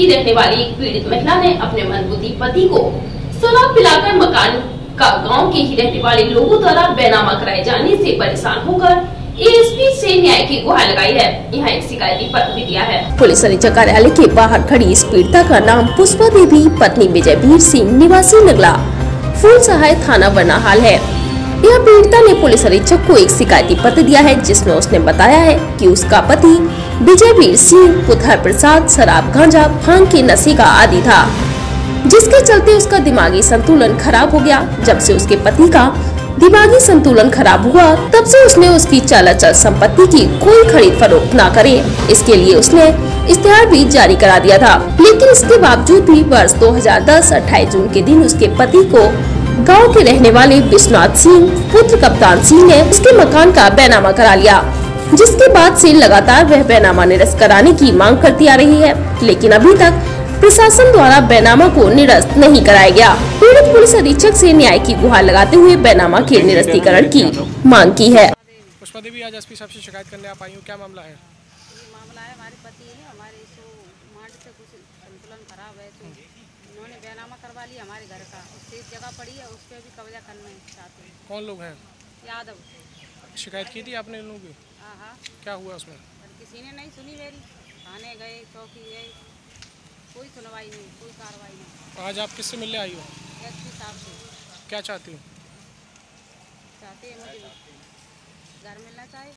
की रहने वाली एक पीड़ित महिला ने अपने मनमुखी पति को शराब पिलाकर मकान का गांव के ही रहने वाले लोगों द्वारा बेनामा कराए जाने से परेशान होकर एएसपी से न्याय की गुहार लगाई है। यहाँ एक शिकायती पत्र भी दिया है। पुलिस अधीक्षक कार्यालय के बाहर खड़ी इस पीड़िता का नाम पुष्पा देवी पत्नी विजयवीर सिंह निवासी नगला फूल सहाय थाना बरनाहाल है। यह पीड़िता ने पुलिस अधीक्षक को एक शिकायती पत्र दिया है, जिसमें उसने बताया है कि उसका पति विजयवीर सिंह पुथर प्रसाद शराब गांजा भांग के नशे का आदी था, जिसके चलते उसका दिमागी संतुलन खराब हो गया। जब से उसके पति का दिमागी संतुलन खराब हुआ, तब से उसने उसकी चल संपत्ति की कोई खरीद फरोख्त न करे, इसके लिए उसने इश्तेहार भी जारी करा दिया था। लेकिन इसके बावजूद भी वर्ष 2010 28 जून के दिन उसके पति को गांव के रहने वाले विश्वनाथ सिंह पुत्र कप्तान सिंह ने उसके मकान का बेनामा करा लिया, जिसके बाद से लगातार वह बेनामा निरस्त कराने की मांग करती आ रही है। लेकिन अभी तक प्रशासन द्वारा बेनामा को निरस्त नहीं कराया गया। पीड़ित पुलिस अधीक्षक से न्याय की गुहार लगाते हुए बेनामा के निरस्तीकरण की मांग की है। पुष्पा देवी आज एसपी साहब से शिकायत करने आप आई हूँ, क्या मामला है? मामला है हमारे पति है, हमारे मांड से कुछ संतुलन खराब है, तो उन्होंने बेनामा करवा लिया हमारे घर का। उससे एक जगह पड़ी है, उस पर भी कब्जा करना चाहते हैं। कौन लोग हैं? यादव। शिकायत की थी आपने इन लोगों की? हाँ। क्या हुआ उसमें? किसी ने नहीं सुनी मेरी। थाने गए, चौकी गए, कोई सुनवाई नहीं, कोई कार्रवाई नहीं। आज आप किससे मिलने आई हो? एसपी साहब से। क्या चाहती हो? चाहते हैं मुझे घर मिलना चाहिए।